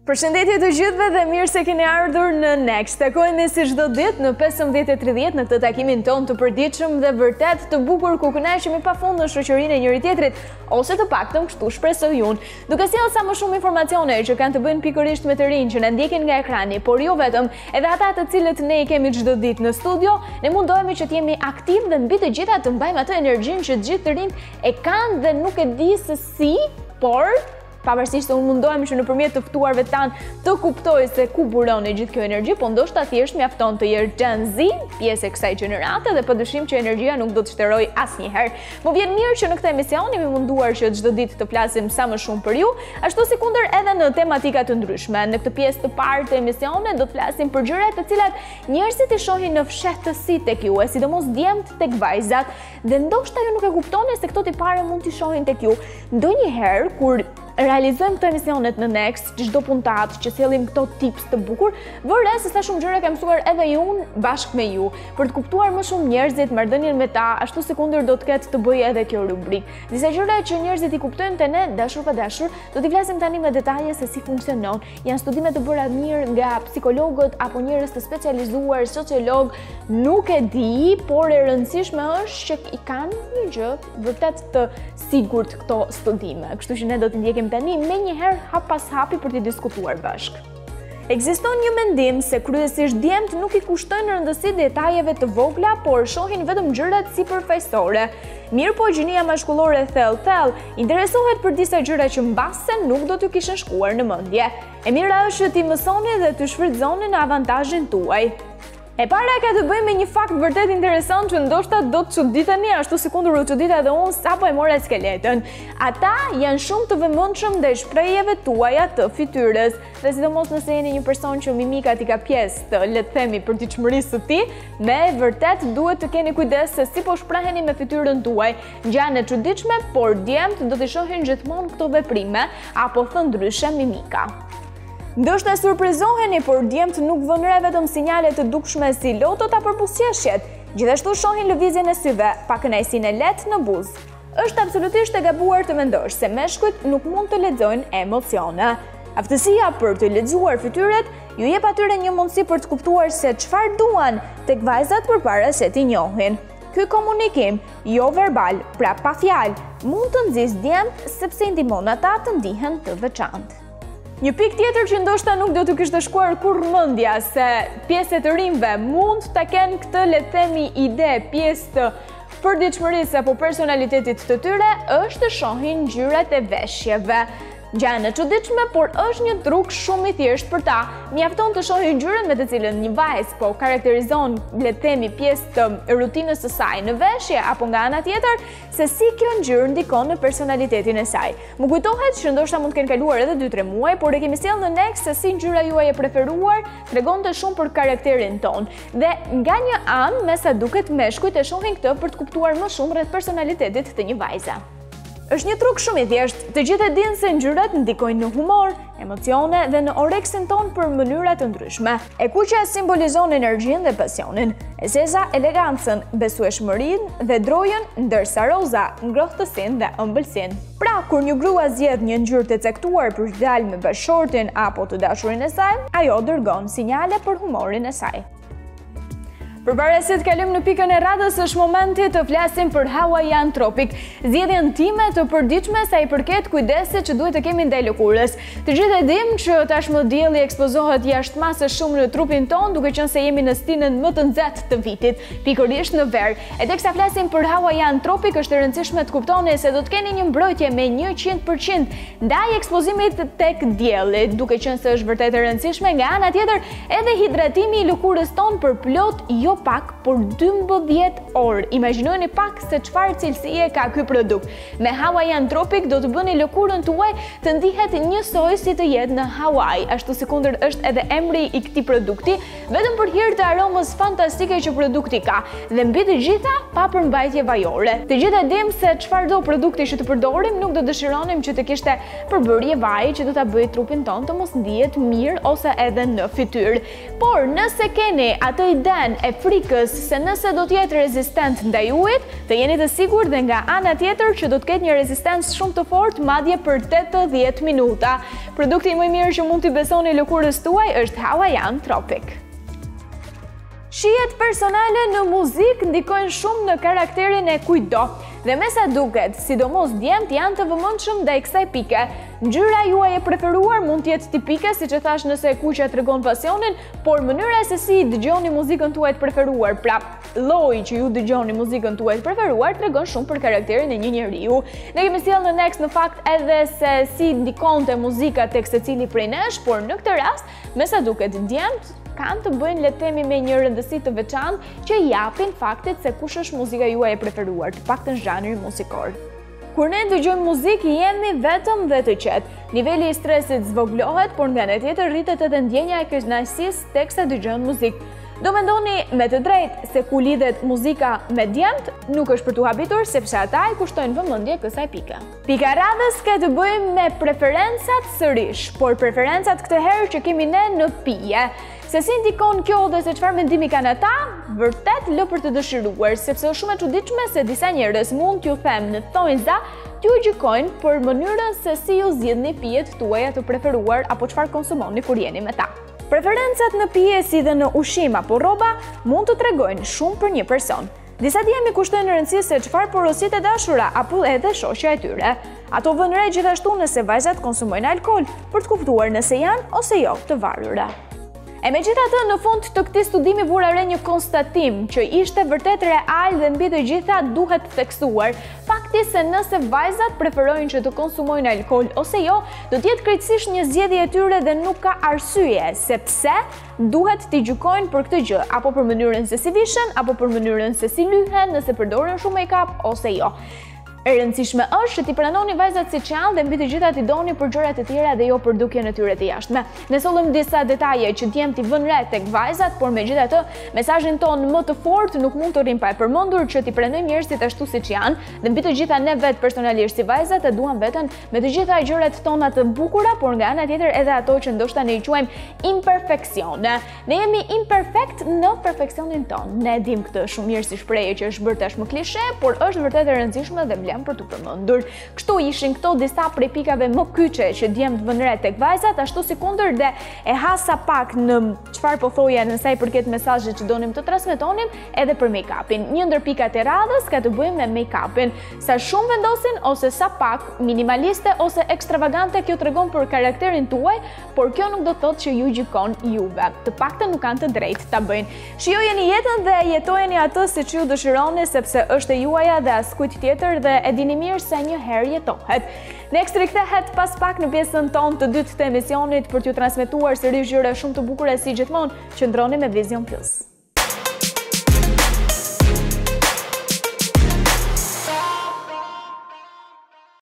Përshëndetje të gjithëve dhe mirë se keni ardhur në Next. Takojmë si çdo ditë në 15:30 në këtë takimin ton të përditshëm dhe vërtet të bukur ku kënaqemi pafund në shoqërinë e njëri tjetrit, ose të paktën kështu shpresoj unë. Duke sjellë sa më shumë informacione që kanë të bëjnë pikërisht me të rinj që na ndjekin nga ekrani, por jo vetëm, edhe ata të cilët ne i kemi çdo ditë në studio, ne mundohemi që të jemi aktiv dhe mbi të gjitha të mbajmë atë energjinë që të gjithë të rinjt e kanë dhe nuk e di se si, por pavarësisht se unë mundohem që nëpërmjet të ftuarve tanë të kuptoj se ku buron e gjithë kjo energji, po ndoshta thjesht mjafton të jesh Gen Z, pjesë e kësaj gjenerate dhe padyshim që energjia nuk do të shteroj asnjëherë. Më vjen mirë që në këtë emision jemi munduar që çdo ditë të flasim sa më shumë për ju, ashtu si kundër edhe në tematika të ndryshme. Në këtë pjesë të parë të emisionit do të flasim për gjëra të cilat njerëzit i shohin në fshehtësi tek ju, sidomos djemt tek vajzat, dhe ndoshta ju nuk e kuptoni se këto tipare mund t'i shohin tek ju. Ndonjëherë kur realizojmë këto emisionet në Next, çdo puntat që sjellim këto tips të bukur, vëre se sa shumë gjëra kam mësuar edhe unë bashkë me ju, për të kuptuar më shumë njerëzit, marrëdhënien me ta, ashtu si kundër do të ketë të bëjë edhe kjo rubrikë. Disa gjëra që njerëzit i kuptojnë te ne, dashur pa dashur, do t'i flasim tani me detaje se si funksionon. Janë studime të bëra mirë nga psikologët apo njerëz të specializuar, sociolog, nuk e di, por e rëndësishme është që i kanë një gjë vërtet të sigurt këto studime. Kështu që ne do të ndjekim tani me njëherë hap pas hapi për t'i diskutuar bashkë. Ekziston një mendim se kryesisht djemt nuk i kushtojnë rëndësi detajeve të vogla, por shohin vetëm gjërat sipërfaqësore. Mirë po gjinia mashkullore thellë interesohet për disa gjëra që mbase nuk do t'ju kishin shkuar në mendje. E mira është që ti mësoni dhe të shfrytëzoni në avantazhin tuaj. E para ka të bëjë me një fakt vërtet interesant që ndoshta do të çuditeni, ashtu si kundër u çudita edhe unë sapo e mora skeletën. Ata janë shumë të vëmendshëm ndaj shprehjeve tuaja të fytyrës, dhe sidomos nëse jeni një person që mimikat i ka pjesë të, le të themi, përditshmërisë së tij, me vërtet duhet të keni kujdes se si po shpreheni me fytyrën tuaj. Gjëra e çuditshme, por djemt do të shohin gjithmonë këto veprime apo thënë ndryshe mimika. Ndoshta surprizoheni, por djemt nuk vënë re vetëm sinjale të dukshme si lotot apo buzëqeshjet, gjithashtu shohin lëvizjen e syve, pa kënaqësinë e lehtë në buzë. Është absolutisht e gabuar të mendosh se meshkujt nuk mund të lexojnë emocione. Aftësia për të lexuar fytyrat ju jep atyre një mundësi për të kuptuar se çfarë duan tek vajzat përpara se t'i njohin. Ky komunikim jo verbal, pra pa fjalë, mund të nxjisë djemt sepse i ndihmon ata të ndihen të veçantë. Një pikë tjetër që ndoshta nuk do t'ju kishte shkuar kurrë mendja se pjesët të rinjve mund ta kenë këtë, le të themi, ide, pjesë të përditshmërisë apo personalitetit të tyre, është të shohin ngjyrat e veshjeve. Gjëra e çuditshme, por është një truk shumë i thjeshtë për ta. Mjafton të shohin ngjyrën me të cilën një vajzë po karakterizon, le të themi, pjesë të rutinës së saj në veshje, apo nga ana tjetër, se si kjo ngjyrë ndikon në personalitetin e saj. Më kujtohet që ndoshta mund të kenë kaluar edhe 2-3 muaj, por e kemi sjellë në Next se si ngjyra juaj e preferuar tregonte shumë për karakterin ton. Dhe nga një anë, me sa duket, meshkujt e shohin këtë për të kuptuar më shumë rreth personalitetit të një vajze. Është një truk shumë i thjeshtë, të gjithë e dinë se ngjyrat ndikojnë në humor, emocione dhe në oreksin ton për mënyra të ndryshme. E kuqja simbolizon energjinë dhe pasionin, e zeza elegancën, besueshmërinë dhe drojën, ndërsa roza ngrohtësinë dhe ëmbëlsinë. Pra, kur një grua zgjedh një ngjyrë të caktuar për të dalë me bashkëshortin apo të dashurin e saj, ajo dërgon sinjale për humorin e saj. Përpara se të kalojmë në pikën e radhës, është momenti të flasim për Hawaiian Tropic, zgjedhjen time të përditshme sa i përket kujdesit që duhet të kemi ndaj lëkurës. Të gjithë e dimë që tashmë dielli ekspozohet jashtëmasë shumë në trupin ton, duke qenë se jemi në stinën më të nxehtë të vitit, pikërisht në ver. E teksa flasim për Hawaiian Tropic, është e rëndësishme të kuptoni se do të keni një mbrojtje me 100% ndaj ekspozimit tek dielli, duke qenë se është vërtet e rëndësishme. Nga ana tjetër, edhe hidratimi i lëkurës ton për plot jo pak, por 12 orë. Imagjinoni pak se çfarë cilësie ka ky produkt. Me Hawaiian Tropic do të bëni lëkurën tuaj të ndihet njësoj si të jetë në Hawaii, ashtu si kundër është edhe emri i këtij produkti, vetëm për hir të aromës fantastike që produkti ka, dhe mbi të gjitha pa përmbajtje vajore. Të gjithë e dimë se çfarëdo produkti që të përdorim nuk do dëshironim që të kishte përbërje vaji që do ta bëjë trupin ton të mos ndihet mirë ose edhe në fytyrë. Por nëse keni atë iden e frikës se nëse do t'jetë rezistent ndaj ujit, të jeni të sigurt dhe nga ana tjetër që do të ketë një rezistencë shumë të fortë madje për 80 minuta. Produkti më i mirë që mund t'i besoni lëkurës tuaj është Hawaiian Tropic. Shihet personale në muzikë ndikojnë shumë në karakterin e kujdo, dhe me sa duket, sidomos djemt janë të vëmendshëm ndaj kësaj pike. Ngjyra juaj e preferuar mund të jetë tipike, siç e thash nëse e kuqja tregon pasionin, por mënyra se si dëgjoni muzikën tuaj të preferuar, pra lloji që ju dëgjoni muzikën tuaj të preferuar tregon shumë për karakterin e një njeriu. Ne kemi sjellë në Next në fakt edhe se si ndikonte muzika tek secili prej nesh, por në këtë rast, me sa duket djemt kanë të bëjnë le të themi me një rëndësi të veçantë që japin faktit se kush është muzika juaj e preferuar, të paktën zhanri muzikor. Kur ne dëgjojmë muzikë jemi vetëm dhe të qetë. Niveli i stresit zvoglohet, por nga ana tjetër rritet edhe ndjenja e kënaqësisë teksa dëgjojmë muzikë. Do mendoni me të drejtë se ku lidhet muzika me djemt, nuk është për t'u habitur sepse ata i kushtojnë vëmendje kësaj pike. Pika e radhës ka të bëjë me preferencat sërish, por preferencat këtë herë që kemi ne në pije. Se si ndikon kjo dhe se çfarë mendimi kanë ata, vërtet lë për të dëshiruar, sepse është shumë e çuditshme se disa njerëz mund t'ju them në thonjza t'ju gjykojnë për mënyrën se si ju zgjidhni pijet tuaja të preferuar apo çfarë konsumoni kur jeni me ta. Preferencat në pije si dhe në ushqim apo rroba mund të tregojnë shumë për një person. Disa djemi kushtojnë rëndësi se çfarë porositë e dashura apo edhe shoqja e tyre. Ato vënë re gjithashtu nëse vajzat konsumojnë alkool, për të kuptuar nëse janë ose jo të varura. E megjithatë, në fund të këtij studimi vura re një konstatim që ishte vërtet real dhe mbi të gjitha duhet theksuar. Fakti se nëse vajzat preferojnë që të konsumojnë alkool ose jo, do të jetë krejtësisht një zgjedhje e tyre dhe nuk ka arsye, sepse duhet t'i gjykojnë për këtë gjë, apo për mënyrën se si vishën, apo për mënyrën se si lyhen, nëse përdoren shumë make-up ose jo. E rëndësishme është që t'i pranoni vajzat siç janë dhe mbi të gjitha t'i doni për gjërat e tjera dhe jo për dukjen e tyre të jashtme. Ne sollëm disa detaje që djemt i vënë re tek vajzat, por megjithatë, mesazhin ton më të fortë nuk mund të rrim pa e përmendur që t'i pranojmë njerëzit ashtu siç janë, dhe mbi të gjitha ne vetë personalisht si vajzat e duam veten me të gjitha gjërat tona të bukura, por nga ana tjetër edhe ato që ndoshta ne i quajmë imperfeksione. Ne jemi imperfekt në perfeksionin ton. Ne dim këtë shumë mirë si shprehje që është bërë tashmë klishe, por është vërtet e rëndësishme dhe për të përmendur. Kështu ishin këto disa prej pikave më kyçe që djemt vënë re tek vajzat, ashtu si kundër dhe e hasa pak në çfarë po thoja në sa i përket mesazhit që donim të transmetonim edhe për make-upin. Një ndër pikat e radhës ka të bëjë me make-upin. Sa shumë vendosin ose sa pak, minimaliste ose ekstravagante, kjo tregon për karakterin tuaj, por kjo nuk do të thotë që ju gjykon juve. Të paktën nuk kanë të drejtë ta bëjnë. Shijojeni jetën dhe jetojeni atë siç ju dëshironi, sepse është e juaja dhe askujt tjetër dhe e dini mirë se një herë jetohet. Next rikthehet pas pak në pjesën tonë të dytë të emisionit për t'ju transmetuar sërish gjëra shumë të bukura si gjithmonë. Qëndroni me Vision Plus.